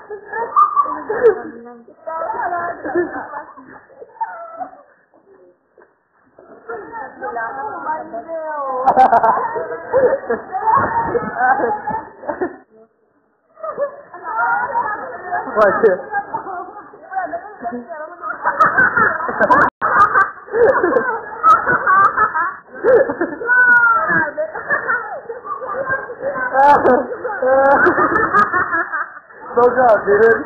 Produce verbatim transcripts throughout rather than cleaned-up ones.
Waduh. Boga, birin.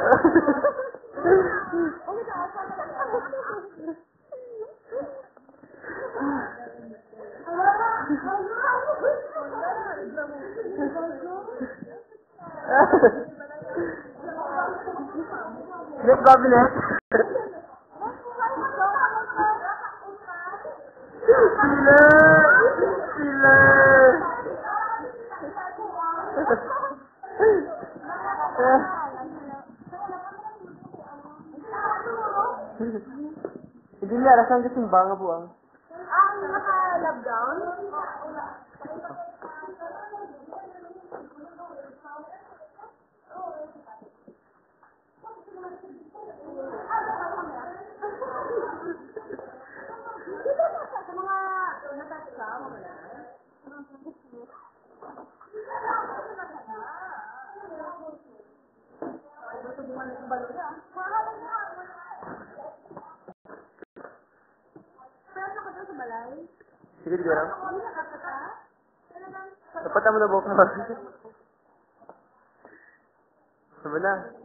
Nek kabinet. Sila, sila. Hindi niya alasan kasing banga buang. Ah, naka-lockdown? Sa mga natatsa, wala. Matubungan na yung balo niya. Mahalan niya. Pero ako doon sa balay. Sige, di ko lang. Hindi nakatata. Dapat mo na buka. Sama na.